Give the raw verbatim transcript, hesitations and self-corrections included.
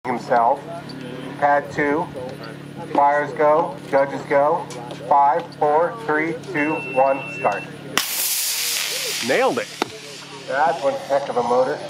himself. Pad two. Flyers go. Judges go. Five, four, three, two, one, start. Nailed it. That's one heck of a motor.